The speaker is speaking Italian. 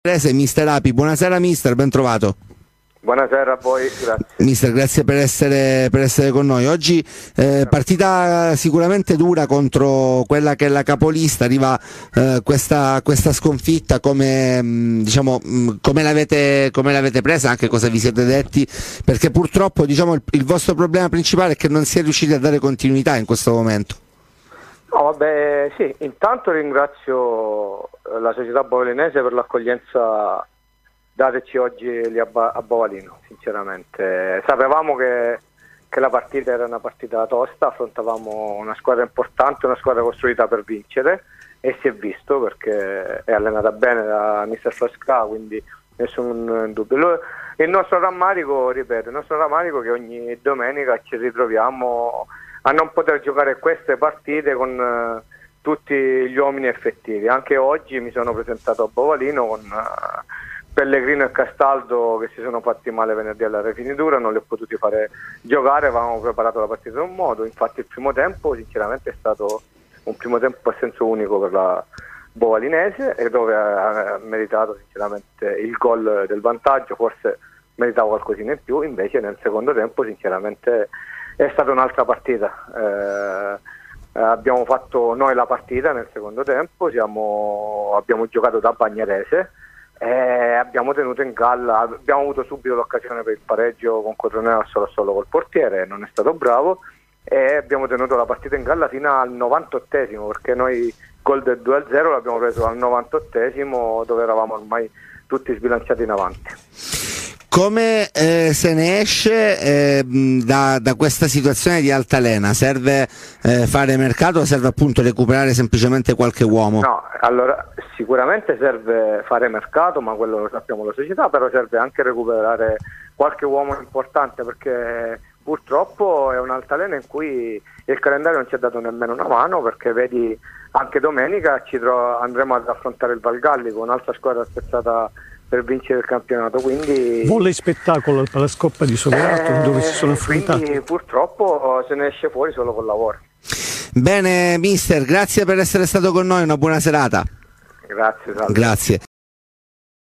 Mister Api, buonasera mister, ben trovato. Buonasera a voi, grazie. Mister, grazie per essere con noi. Oggi partita sicuramente dura contro quella che è la capolista, arriva questa sconfitta, come l'avete presa, anche cosa vi siete detti, perché purtroppo il vostro problema principale è che non si è riusciti a dare continuità in questo momento. No, vabbè, sì, intanto ringrazio la società bovalinese per l'accoglienza dateci oggi lì a Bovalino, sinceramente. Sapevamo che la partita era una partita tosta, affrontavamo una squadra importante, una squadra costruita per vincere, e si è visto perché è allenata bene da Mister Flasca, quindi nessun dubbio. Il nostro rammarico, ripeto, è che ogni domenica ci ritroviamo a non poter giocare queste partite con tutti gli uomini effettivi. Anche oggi mi sono presentato a Bovalino con Pellegrino e Castaldo che si sono fatti male venerdì alla rifinitura, non li ho potuti fare giocare, avevamo preparato la partita in un modo. Infatti il primo tempo sinceramente è stato un primo tempo a senso unico per la bovalinese, e dove ha meritato sinceramente il gol del vantaggio, forse meritava qualcosina in più. Invece nel secondo tempo sinceramente è stata un'altra partita. Abbiamo fatto noi la partita nel secondo tempo, abbiamo giocato da Bagnerese e abbiamo tenuto in galla, abbiamo avuto subito l'occasione per il pareggio con Cotroneo al solo col portiere, non è stato bravo, e abbiamo tenuto la partita in galla fino al 98esimo, perché noi il gol del 2-0 l'abbiamo preso al 98esimo, dove eravamo ormai tutti sbilanciati in avanti. Come se ne esce da questa situazione di altalena? Serve fare mercato o serve appunto recuperare semplicemente qualche uomo? No, allora sicuramente serve fare mercato, ma quello lo sappiamo la società, però serve anche recuperare qualche uomo importante, perché purtroppo è un'altalena in cui il calendario non ci ha dato nemmeno una mano, perché vedi anche domenica andremo ad affrontare il Valgallico, un'altra squadra spezzata per vincere il campionato, quindi volle spettacolo per la Scoppa di Soverato, dove si sono affrontati. Quindi purtroppo se ne esce fuori solo col lavoro. Bene mister, grazie per essere stato con noi, una buona serata. Grazie, salve. Grazie.